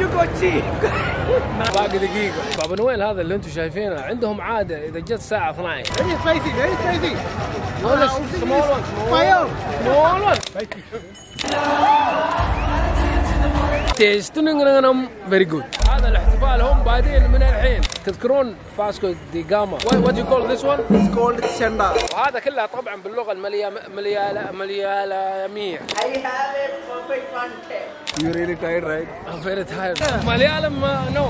كوتشي. باقي دقيقة. بابا نويل هذا اللي انتم شايفينه عندهم عادة إذا جت الساعة 12. Very spicy, very spicy. Small one. Fire. Small one. تيستنغرنم very good. هذا الاحتفال هم بادين من الحين. تذكرون فاسكو دي جاما. What do you call this one? It's called chanda. وهذا كلها طبعا باللغة المليالمية. I have a perfect one day. You're really tired, right? I'm very tired. مليالم no.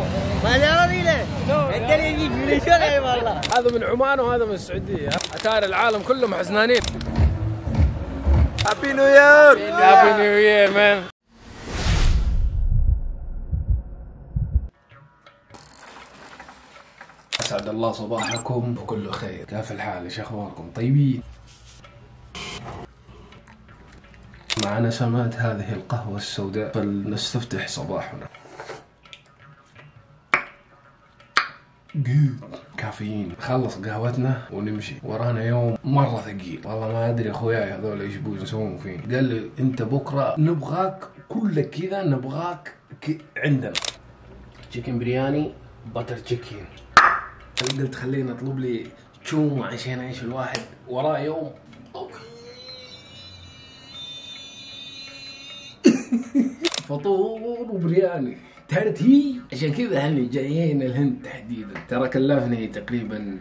هذا من عمان وهذا من السعودية. أتاري العالم كلهم حزنانين. Happy New Year. Happy New Year man. أسعد الله صباحكم بكل خير. كيف الحال؟ إيش أخباركم؟ طيبين؟ مع نسمات هذه القهوة السوداء فلنستفتح صباحنا. كافيين. خلص قهوتنا ونمشي. ورانا يوم مرة ثقيل. والله ما أدري أخوياي هذول إيش يسوون فين. قال لي أنت بكرة نبغاك كلك كذا، نبغاك عندنا تشيكن برياني باتر تشيكن. قلت خليني اطلب لي تشوم عشان اعيش الواحد وراه يوم طويل. فطور وبرياني ترتيب. عشان كذا هني جايين الهند تحديدا. ترى كلفني تقريبا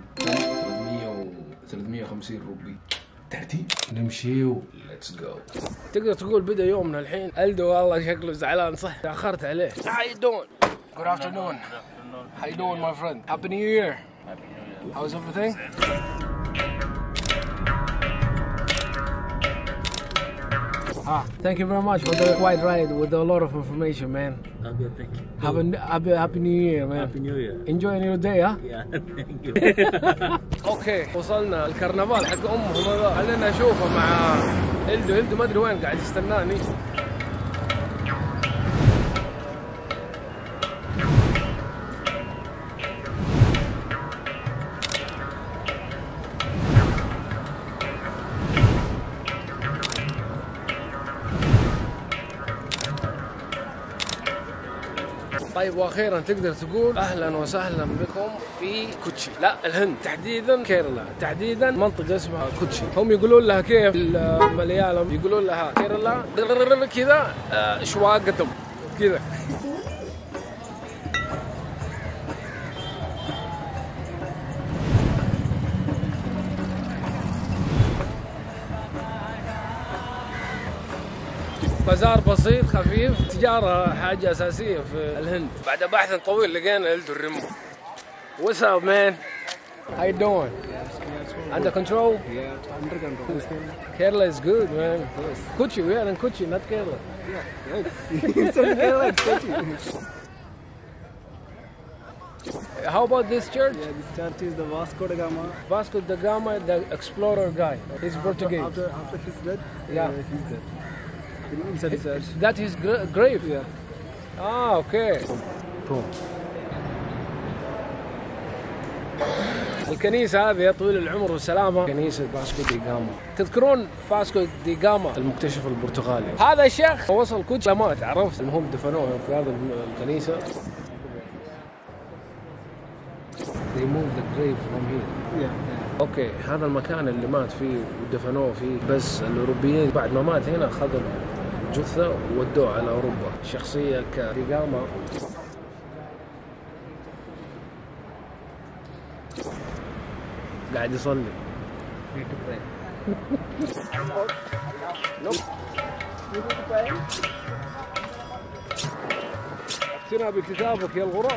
350 روبي ترتيب. نمشي و ليتس جو. تقدر تقول بدا يومنا الحين. الدو والله شكله زعلان صح، تاخرت عليه. How you doing? Good afternoon. How you doing my friend? Happy New Year. How's everything? Thank you very much for the wide ride with a lot of information, man. Okay, thank you. Happy New Year, man. Happy New Year. Enjoying your day, huh? Yeah, thank you. اوكي وصلنا الكرنفال حق امهم هذا. خلينا اشوفه مع هلدو ما ادري وين قاعد يستناني. طيب واخيرا تقدر تقول اهلا وسهلا بكم في كوتشي. لا الهند تحديدا كيرلا، تحديدا منطقه اسمها كوتشي. هم يقولون لها كيف المليالم يقولون لها كيرلا كذا شواقتم كذا. بازار بسيط خفيف. تجارة حاجة أساسية في الهند. بعد بحث طويل لقينا هلدو الريمو. What's up man? How you doing? Under control? Yeah, under control. Kerala is good man. Kochi, we are in Kochi, not Kerala. Yeah, right. It's in Kerala, it's Kochi. How about this church? Yeah, this church is the Vasco da Gama. Vasco da Gama, the explorer guy. He's Portuguese. After he's dead, Yeah. he's dead. Inside the church. That is grave? Yeah. okay. Boom. الكنيسة هذه يا طويل العمر والسلامة كنيسة فاسكو دي جاما. تذكرون فاسكو دي جاما المكتشف البرتغالي؟ هذا الشيخ وصل كوتشي مات، عرفت المهم دفنوه في هذا الكنيسة. They moved the grave from here. Yeah. اوكي هذا المكان اللي مات فيه ودفنوه فيه، بس الأوروبيين بعد ما مات هنا خذوا جثة وودوه على أوروبا. شخصية كدي جاما قاعد يصلي. افتنا بكتابك يا الغراب.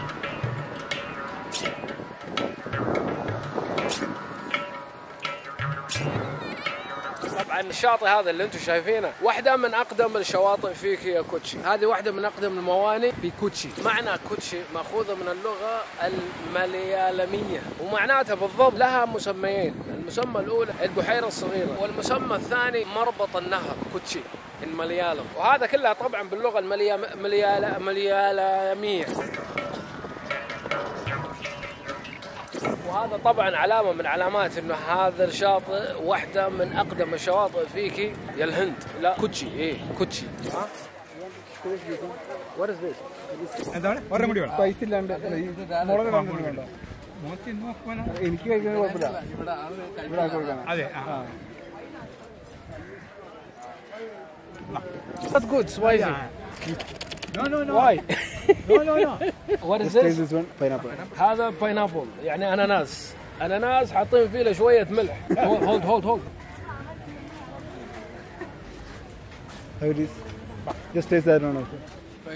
طبعا الشاطئ هذا اللي انتم شايفينه واحدة من أقدم الشواطئ في كوتشي. هذه واحدة من أقدم الموانئ في كوتشي. معنى كوتشي مأخوذة من اللغة المليالمية، ومعناتها بالضبط لها مسميين. المسمى الأولى البحيرة الصغيرة، والمسمى الثاني مربط النهر كوتشي المليالم. وهذا كلها طبعا باللغة المليالمية. وهذا طبعا علامة من علامات انه هذا الشاطئ واحدة من اقدم الشواطئ فيكي يا الهند. لا كوتشي، ايه كوتشي. ها What is this? എന്താണ് ഒരെണ്ണം കൂടി വേണം സ്പൈസ് ഇല്ലാണ്ട് മുളക് വേണ്ട നോക്കി നോക്കുവാനാ എനിക്ക് കഴിക്കുന്നത് കുഴപ്പമില്ല ഇവിടെ ആക്കി കൊടുക്കാൻ അതെ That's good, spicy. no Why? no What is Taste this? this one, pineapple. هذا باينابل يعني اناناس حاطين فيه له شويه ملح. hold. How it is? Just taste that one also.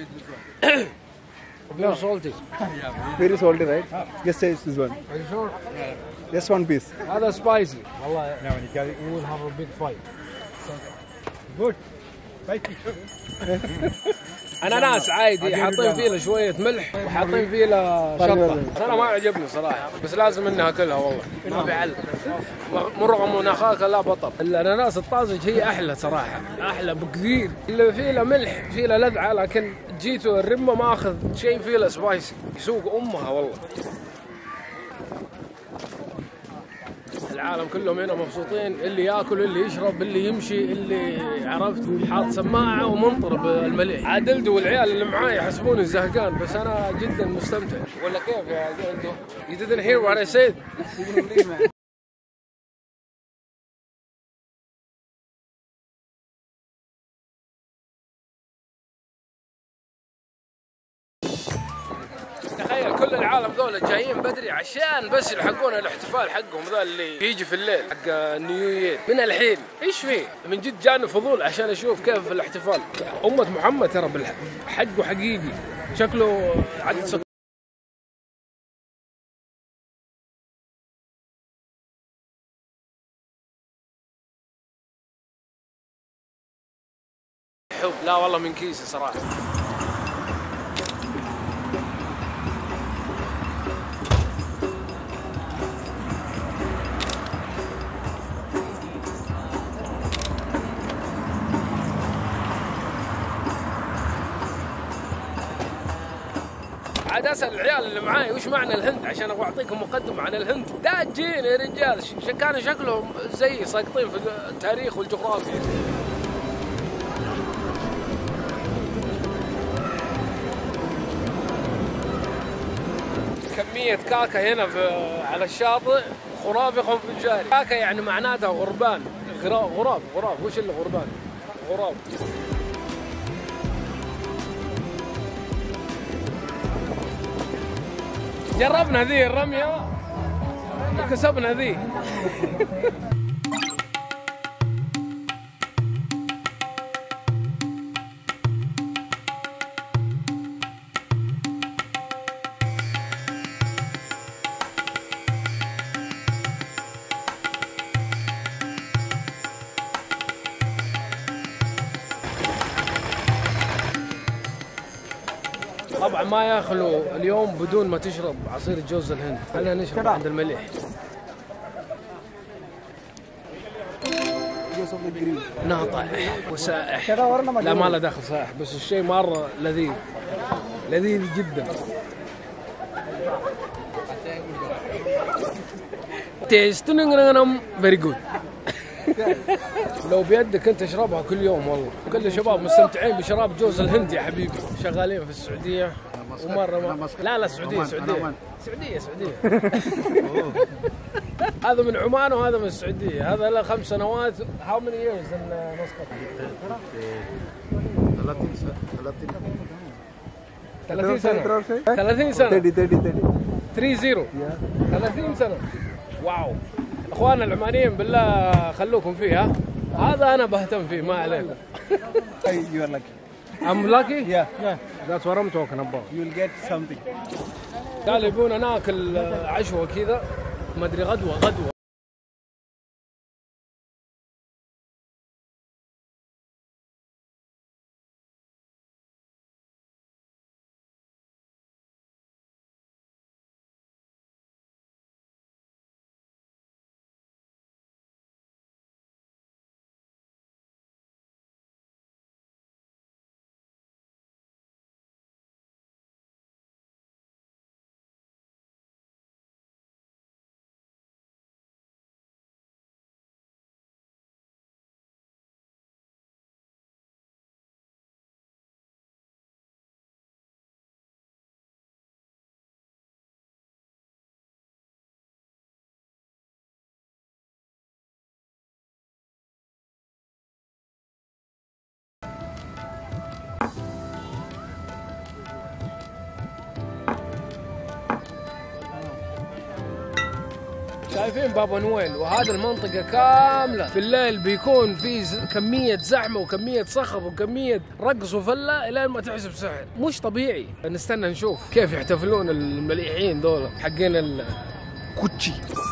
Very salty. Very salty, right? Just taste this one. Are you sure? Just one piece. هذا spicy. والله എനിക്കത് we will have a big fight. good اناناس عادي حاطين فيه له شويه ملح وحاطين فيه له شطه. انا ما عجبني صراحه بس لازم اني اكلها والله ما بيعلق. مرغم من اخاك لا بطل. الاناناس الطازج هي احلى صراحه احلى بكثير. اللي فيه له ملح فيه له لذعه لكن جيته الرمه ما اخذ شيء فيه له سبايسي يسوق امها والله. العالم كلهم هنا مبسوطين اللي ياكل اللي يشرب اللي يمشي اللي عرفت حاط سماعه ومنطرب المليح. عادلدو والعيال اللي معاي يحسبوني زهقان بس انا جدا مستمتع. ولا كيف يا عادلدو؟ You didn't hear what I said? تخيل كل العالم ذولا جايين بدري عشان بس يلحقون الاحتفال حقهم ذا اللي بيجي في الليل حق نيو يير من الحين. ايش فيه؟ من جد جاني فضول عشان اشوف كيف الاحتفال. أمة محمد ترى حقه حقيقي شكله عدد سكر. حب لا والله من كيسي صراحة. عاد اسال العيال اللي معاي وش معنى الهند عشان ابغى اعطيكم مقدمه عن الهند. داجين يا رجال كانوا شكلهم زي ساقطين في التاريخ والجغرافيا. كمية كاكا هنا على الشاطئ خرافي خنفجاري. كاكا يعني معناتها غربان. غراب وش اللي غربان؟ غراب. جربنا ذي الرمية وكسبنا ذي. طبعا ما ياخلو اليوم بدون ما تشرب عصير جوز الهند. خلينا نشرب عند المليح. ناطع وسائح. لا ما له دخل سائح بس الشيء مرة لذيذ جدا. تيستنغرام فيري جود. لو بيدك انت اشربها كل يوم والله. كل الشباب مستمتعين بشراب جوز الهند يا حبيبي. شغالين في السعوديه ومره لا سعوديه هذا من عمان وهذا من السعوديه. هذا له 5 سنوات. How many years in مسقط؟ 30 سنه 30 سنه 30 سنه. واو اخواننا العمانيين بالله خلوكم فيه. هذا انا بهتم فيه ما عليكم. You are lucky. I'm lucky? Yeah. That's what I'm talking about. You will get something. قال يبونا ناكل عشوة كذا ما ادري غدوة شايفين بابا نويل، وهذه المنطقة كاملة في الليل بيكون في كمية زحمة وكمية صخب وكمية رقص وفلة إلى ما تحسب سحر مش طبيعي. نستنى نشوف كيف يحتفلون المليحين دول حقين الكوتشي.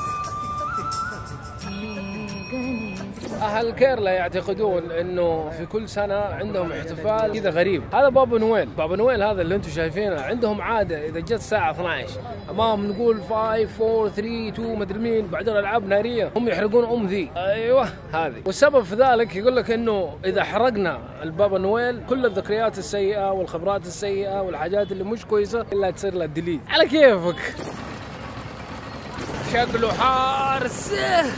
أهل كيرلا يعتقدون إنه في كل سنة عندهم احتفال كذا غريب. هذا بابا نويل. بابا نويل هذا اللي أنتم شايفينه عندهم عادة إذا جت الساعة 12 أمام نقول 5 4 3 2 مدري مين، بعدين ألعاب نارية هم يحرقون ذي. أيوه هذه. والسبب في ذلك يقول لك إنه إذا حرقنا البابا نويل كل الذكريات السيئة والخبرات السيئة والحاجات اللي مش كويسة إلا تصير لها ديليت. على كيفك. شكله حارس.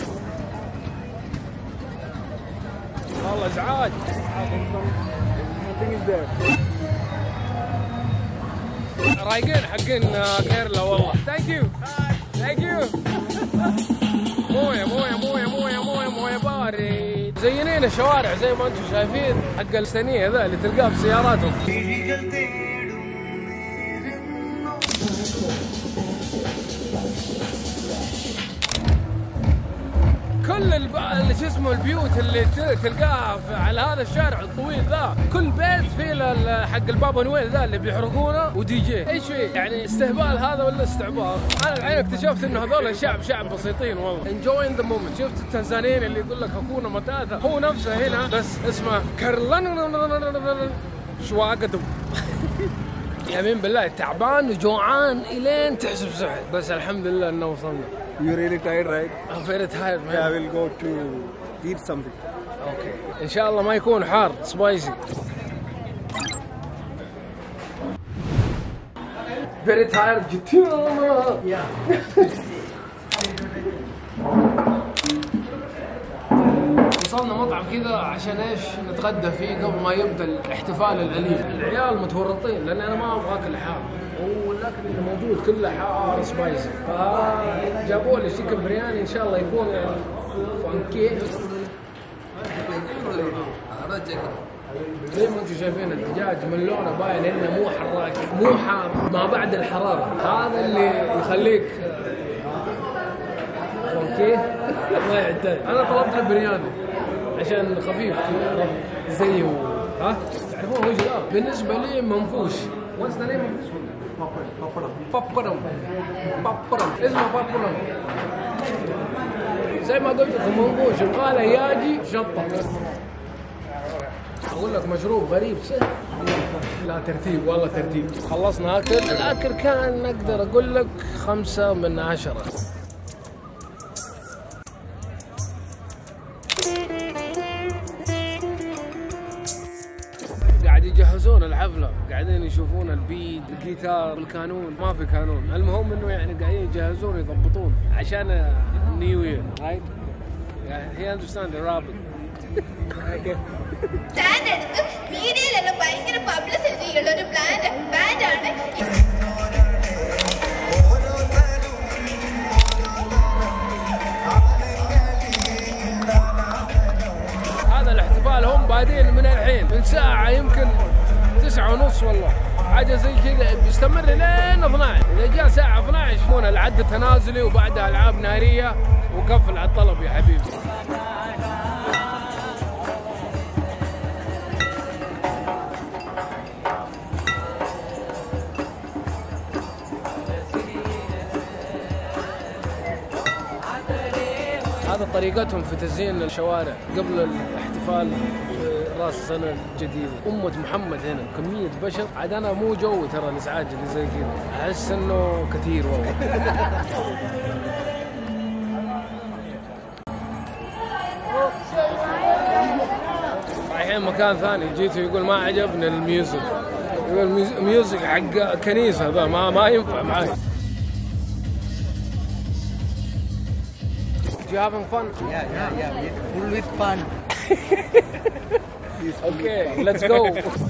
والله ازعاج. رايقين حقين كيرلا والله. ثانك يو ثانك يو. مويه مويه مويه مويه مويه مويه بارد. مزينين الشوارع زي ما انتم شايفين حق السنيه ذا اللي تلقاه بسياراتهم. كل شو اسمه البيوت اللي تلقاها على هذا الشارع الطويل ذا كل بيت فيه حق البابا نويل ذا اللي بيحرقونه ودي جي. ايش فيه؟ يعني استهبال هذا ولا استعباط؟ انا الحين اكتشفت انه هذول شعب بسيطين والله. enjoying the moment. شفت التنزانيين اللي يقول لك هكونا متاتا، هو نفسه هنا بس اسمه كرلان شواقدم. يمين بالله تعبان وجوعان الين تحسب سحر، بس الحمد لله انه وصلنا. You're really tired, right? I'm very tired, man. Yeah, I will go to eat something. Okay. إن شاء الله ما يكون حار سبايسي. Very tired. Yeah. وصلنا مطعم كذا عشان ايش نتغدى فيه قبل ما يبدا الاحتفال الأليم. العيال متورطين لان انا ما ابغى اكل حار، والاكل اللي موجود كله حار سبايسي، فجابوا لي شيكن برياني ان شاء الله يكون يعني فانكي. زي ما انتم شايفين الدجاج من لونه باين انه مو حراق، مو حار ما بعد الحراره، هذا اللي يخليك فانكي. الله يعتاد. انا طلبت البرياني عشان خفيف زيه. ها تعرفون وش ذا؟ بالنسبه لي منفوش. واتس ذا نيم؟ بابرم. اسمه بابرم. زي ما قلت لكم منفوش، يبغى له ياجي شطه. اقول لك مشروب غريب سهل. لا ترتيب والله ترتيب. خلصنا اكل، الاكل كان اقدر اقول لك 5 من 10. قاعد يجهزون الحفلة، قاعدين يشوفون البيد، الجيتار، الكانون. ما في قانون، المهم انه يعني قاعدين يجهزون يضبطون عشان نيو يير، رايت؟ he understand the Arabic. Plan എടുത്ത് മീഡിയയിലെല്ലാം ഭയങ്കര പബ്ലിസിറ്റിയുള്ള ഒരു ബാൻഡ് ആണ്. هذا الاحتفال هم بادين من الحين، من ساعة يمكن 9:30 والله، حاجة زي كذا بيستمر لين 12. إذا جاء ساعة 12 يكون العد التنازلي وبعدها ألعاب نارية وقفل على الطلب يا حبيبي. هذا طريقتهم في تزيين الشوارع قبل الاحتفال راس السنة الجديدة. أمة محمد هنا كمية بشر، عاد أنا مو جوي ترى الإزعاج اللي زي كذا، أحس إنه كثير والله. رايحين مكان ثاني، جيته يقول ما عجبني الميوزك، يقول الميوزك حق كنيسة ذا ما ينفع معي. You having fun? Yeah. Full with fun. Okay, let's go.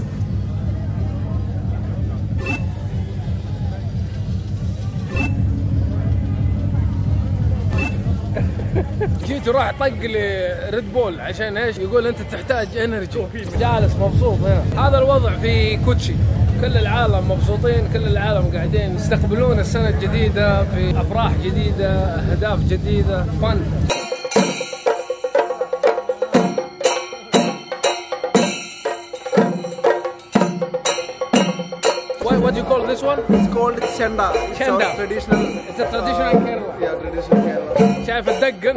جيت وراح طق لي ريد بول عشان ايش؟ يقول انت تحتاج انرجي. جالس مبسوط هنا. هذا الوضع في كوتشي. كل العالم مبسوطين، كل العالم قاعدين يستقبلون السنة الجديدة بأفراح جديدة، أهداف جديدة، فن. What do you call this one? It's called Chenda. Chenda. It's traditional. It's a traditional Kerala. Yeah, traditional Kerala. شايف الدقن؟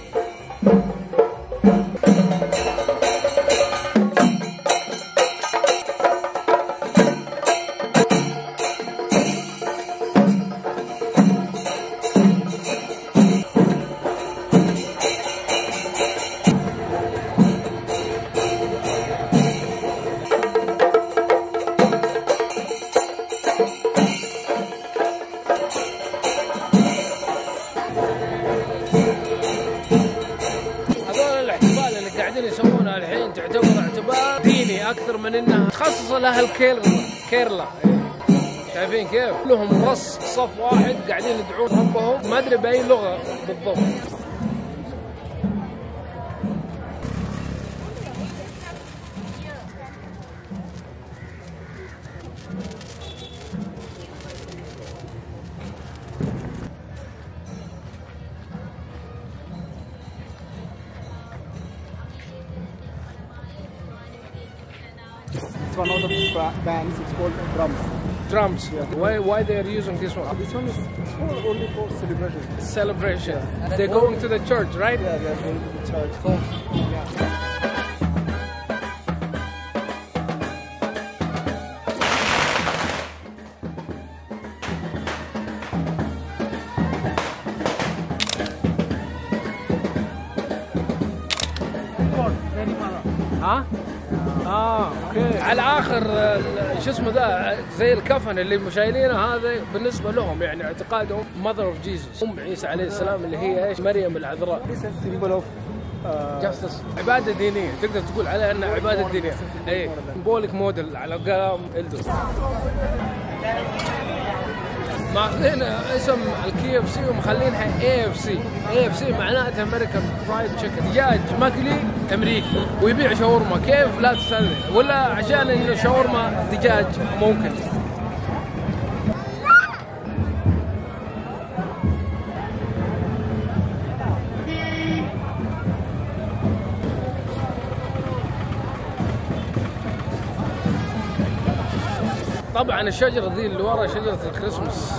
يسوونها الحين تعتبر اعتبار ديني اكثر من انها تخصص لها الكيرلا. شايفين كيف؟ لهم رص صف واحد قاعدين يدعون ربهم ما ادري باي لغه بالضبط. It's one of the bands. It's called drums. Drums. Yeah. Why they are using this one? This one is only for celebration. Celebration. They're going to the church, right? Yeah, they are going to the church. ها؟ اوكي. على اخر شو اسمه ذا زي الكفن اللي شايلينه هذا بالنسبه لهم يعني اعتقادهم Mother of Jesus ام عيسى عليه السلام اللي هي ايش؟ مريم العذراء. This is symbol of جاستس. عباده دينيه تقدر تقول عليها انها عباده دينيه. اي سيمبوليك موديل على كلام إلدو. ماخذين اسم الكي اف سي ومخلينها اي اف سي. اي اف سي معناتها امريكان فرايد تشيكن، دجاج مقلي امريكي ويبيع شاورما. كيف؟ لا تسالني. ولا عشان انه شاورما دجاج ممكن. طبعا الشجرة ذي اللي ورا شجرة الكريسماس.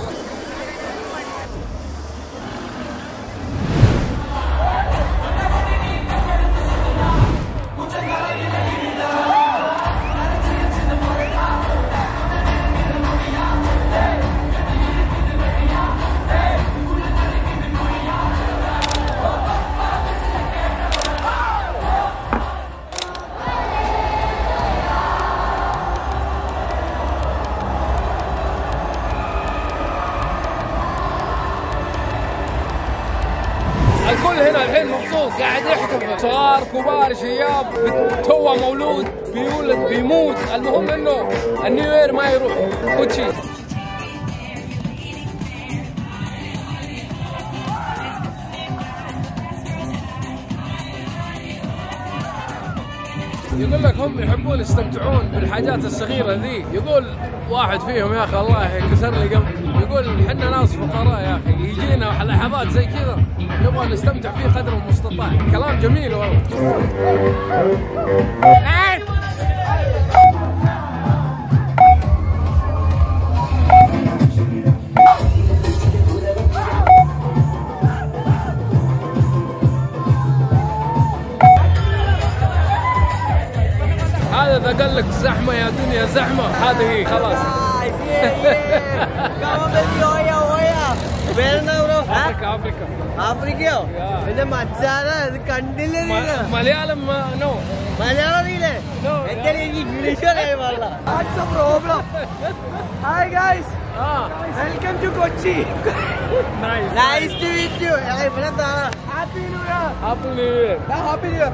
الكل هنا الحين مبسوط قاعد يحتفل، صغار كبار شياب، توه مولود بيولد بيموت، المهم انه النيو يير ما يروح كوتشي. يقول لك هم يحبون يستمتعون بالحاجات الصغيرة ذي. يقول واحد فيهم يا أخي الله يكسر لي قلبي، يقول حنا ناس فقراء يا أخي يجينا لحظات زي كذا نبغى نستمتع فيه قدر المستطاع. كلام جميل والله. هذا إذا قال لك زحمة يا دنيا زحمة هذه هي خلاص. Africa. പിന്നെ മച്ചാന ഇത് കണ്ടില്ലേ? മലയാളം നോ. മലയാളം അറിയില്ലേ? എന്തായാലും എനിക്ക് ഇംഗ്ലീഷ് പറയാൻ പാടില്ല. What's the problem? Hi guys. Welcome to Kochi. Nice to meet you. ഇവിടെ എന്താണ്? Happy New Year. Happy New Year. Happy New Year.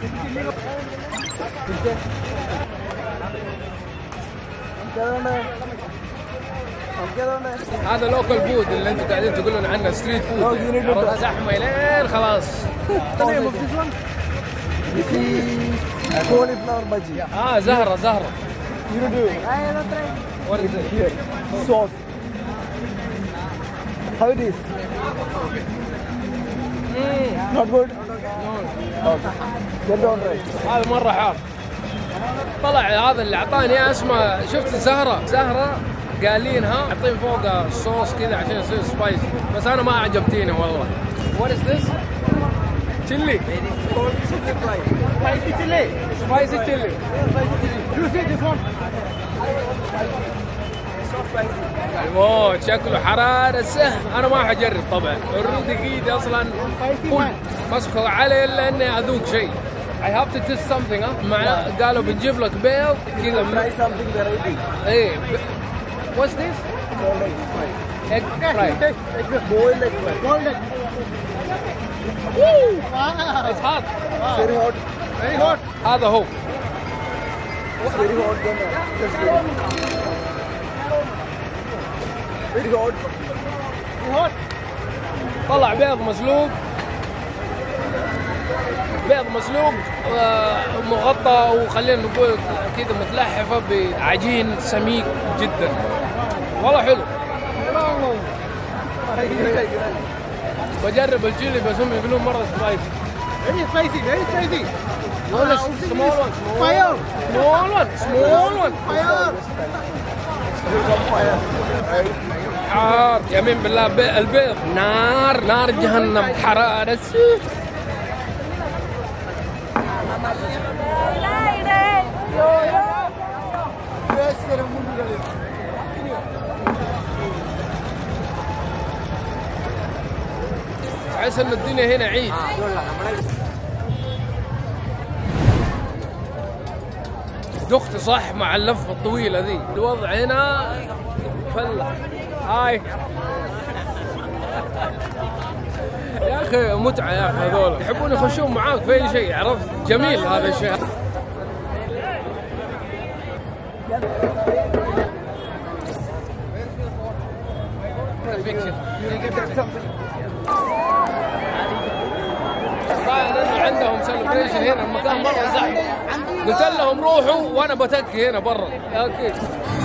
هذا لوكال فود اللي انتم قاعدين تقولون عنه ستريت فود. زحمه لين خلاص. cauliflower bhaji. زهره. You do. What is it? Here, sauce. How it is? Not good? Okay. Then don't try. هذا مرة حار. طلع هذا اللي اعطاني اسمه، شفت زهرة قالينها حاطين فوقها صوص كذا عشان يصير سبايسي، بس انا ما عجبتيني والله. What is this? Chili. Spicy chili. Spicy chili. You see this one? اوه شكله حرارة سهل، انا ما حجرب طبعا، اوريدي ايدي اصلا فل مسكوا علي الا اني اذوق شيء. I have to test something. مع قالوا بنجيب لك بيض كذا. Try something variety. ايه What's this? Egg fry. Boiled egg fry. Boiled egg. It's hot. Very hot. Very hot. هذا هو. It's very hot then. Just get it. Very hot. Very hot. طلع بيض مسلوق مغطى، وخلينا نقول كذا متلحفة بعجين سميك جدا، والله حلو. بجرب الجيلي بس هم يقولون مرة سبايسي. Very spicy. Very spicy. Small one. Fire. Fire. حار يمين بالله. البيض نار جهنم، حرارة. تحس ان الدنيا هنا عيد. دخت صح مع اللفة الطويلة ذي، الوضع هنا فلة. هاي يا اخي متعة يا اخي، هذول يحبون يخشون معاك في اي شيء، عرفت؟ جميل هذا الشيء. عندهم سيلبريشن هنا، المكان مرة زحمة، قلت لهم روحوا وانا بتكي هنا برا. اوكي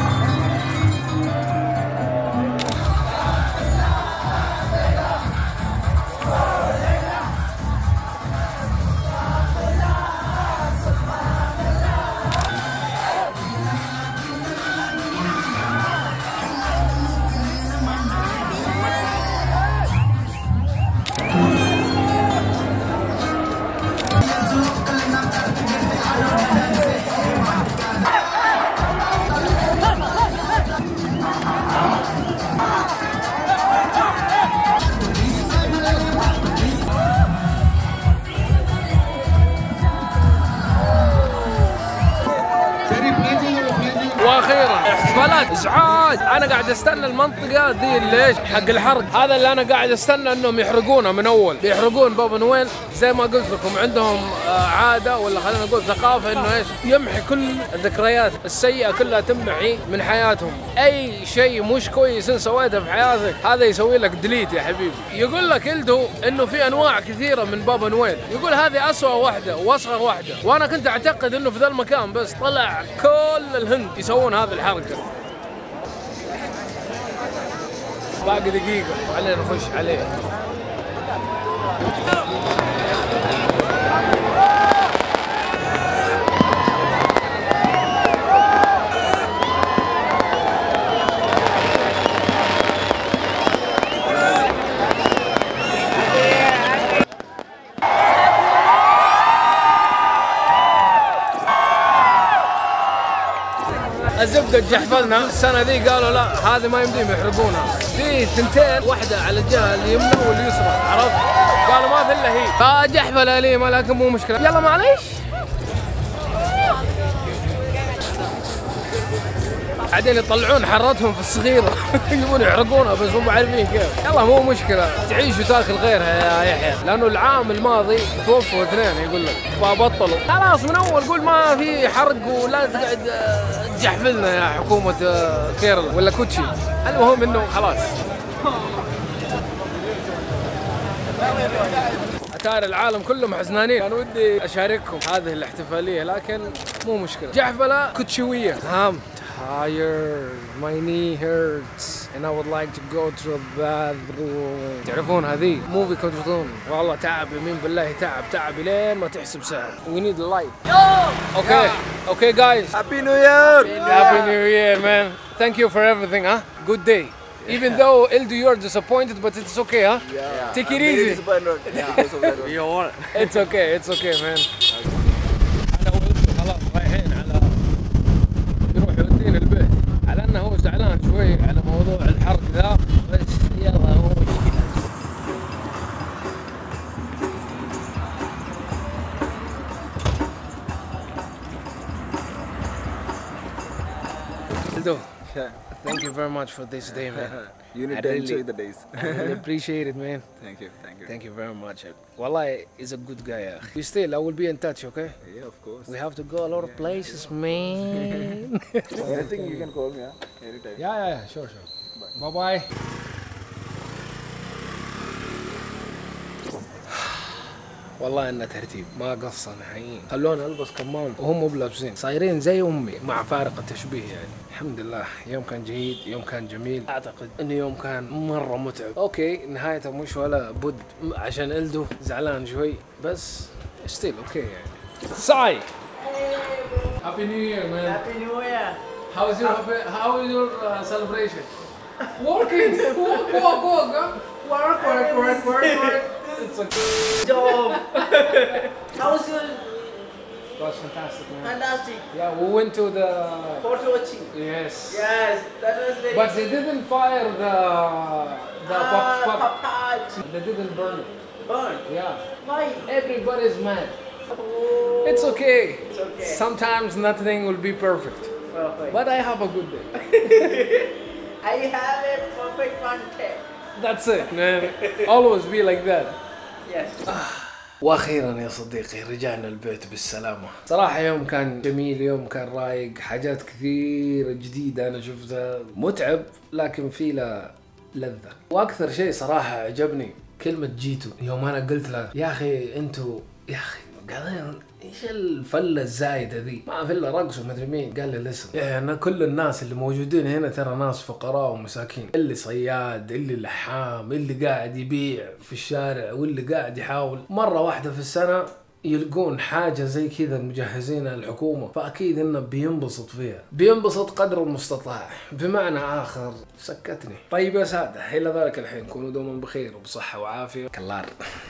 واخيرا احتفالات ازعاج. انا قاعد استنى المنطقه ذي ليش؟ حق الحرق هذا اللي انا قاعد استنى انهم يحرقونه من اول، بيحرقون بابا نويل زي ما قلت لكم. عندهم عاده ولا خلينا نقول ثقافه انه ايش؟ يمحي كل الذكريات السيئه كلها، تمحي من حياتهم. اي شيء مش كويس انت سويته في حياتك هذا يسوي لك ديليت يا حبيبي. يقول لك إلدو انه في انواع كثيره من بابا نويل، يقول هذه اسوأ واحده واصغر واحده، وانا كنت اعتقد انه في ذا المكان بس، طلع كل الهند يسوون هذه الحركه. باقي دقيقة خلينا نخش عليه. الزبدة جحفلنا السنة ذي، قالوا لا هذه ما يمديهم يحرقونها. في ثنتين، واحدة على الجهة اليمنى واليسرى، عرفت؟ قالوا ما في الا هي. فجحفلة لي لكن مو مشكلة، يلا معليش. بعدين يطلعون حرتهم في الصغيرة يبون يحرقونها بس مو عارفين كيف. يلا مو مشكلة، تعيش وتاكل غيرها يا يحيى، لأنه العام الماضي توفوا اثنين يقول لك فبطلوا. خلاص من أول قول ما في حرق ولا تقعد تجحفلنا يا حكومة كيرلا ولا كوتشي. المهم إنه خلاص. أتاري العالم كلهم حزنانين، أنا ودي أشارككم هذه الاحتفالية لكن مو مشكلة. جحفلة كوتشيوية، فهمت؟ tired. My knee hurts and I would like to go to the bathroom. تعرفون هذه موفي كنتون والله تعب يمين بالله تعب لين ما تحسب سهل. We need a light. Okay guys. Happy New Year! Happy New Year, man. Thank you for everything, huh? Good day. Even though Ildu, you're disappointed, but it's okay, huh? Yeah. Take it easy. Yeah. It's okay, man. أنا وإلدو خلاص رايحين على يروح يودينا البيت، على أنه هو زعلان شوي على موضوع الحرق ذا، بس يلا هو مشكلة. Ildu. Thank you very much for this day, man. You need to enjoy the days. I really appreciate it, man. Thank you. Thank you very much. Wallah, he's a good guy. We still, I will be in touch, okay? Yeah, of course. We have to go a lot of places, man. Anything you can call me, anytime. Yeah, sure. Bye. والله انه ترتيب ما قصنا حقيقي. خلونا البس كمام وهم مو بلابسين، صايرين زي امي مع فارق التشبيه يعني. الحمد لله يوم كان جيد، يوم كان جميل، اعتقد انه يوم كان مره متعب. اوكي نهايته مش ولا بد عشان إلدو زعلان شوي، بس ستيل اوكي يعني. ساي Happy New Year, man. Happy New Year! How is your celebration? Working. Work, huh? Work. It's a Job! How's your... It was fantastic, man. Fantastic! Yeah, we went to the... Fort Kochi. Yes. Yes, that was very... But they didn't fire the Papaj. They didn't burn it. Burn. Yeah. Why? Everybody's mad. Oh. It's okay. It's okay. Sometimes nothing will be perfect. Perfect. But I have a good day. I have a perfect one day. That's it, man. Always be like that. Yes. واخيرا يا صديقي رجعنا البيت بالسلامة. صراحة يوم كان جميل، يوم كان رايق، حاجات كثيرة جديدة انا شفتها، متعب لكن في له لذة. واكثر شيء صراحة عجبني كلمة جيتو، يوم انا قلت له يا اخي انتو يا اخي قاعدين ايش الفله الزايده ذي؟ ما في الا رقص ومدري مين. قال لي لسه يعني كل الناس اللي موجودين هنا ترى ناس فقراء ومساكين، اللي صياد، اللي لحام، اللي قاعد يبيع في الشارع، واللي قاعد يحاول مره واحده في السنه يلقون حاجه زي كذا مجهزينها الحكومه، فاكيد انه بينبسط فيها، بينبسط قدر المستطاع. بمعنى اخر سكتني. طيب يا ساده، الى ذلك الحين كونوا دوما بخير وبصحه وعافيه. كلار.